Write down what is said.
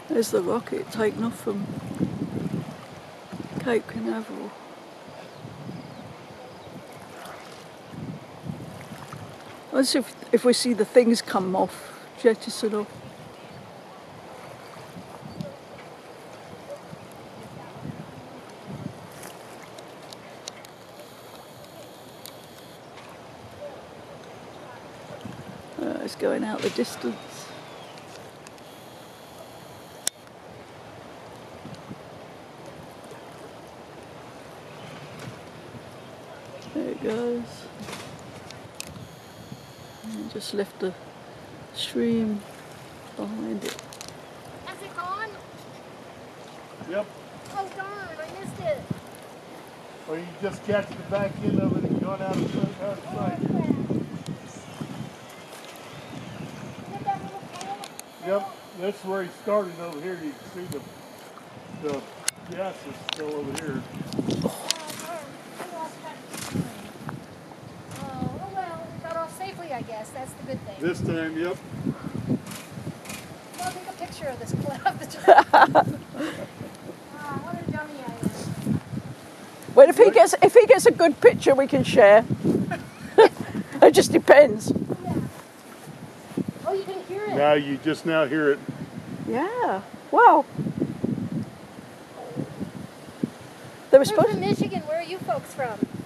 There's the rocket taken off from Cape Canaveral. Let's see if we see the things come off, jettison off. It's going out the distance. There it goes. And just left the stream behind it. Has it gone? Yep. Oh darn, I missed it. Or you just catch the back end of it and gone out of sight. Yep, that's where he started over here. You can see the gas is still over here. Oh well, we got off safely, I guess. That's the good thing. This time, yep. I'll take a picture of this cloud. What a dummy I am. Well, if he gets a good picture, we can share. It just depends. Yeah. Oh, you can hear it. Now you just now hear it. Yeah. Wow. They were We're supposed. from Michigan. Where are you folks from?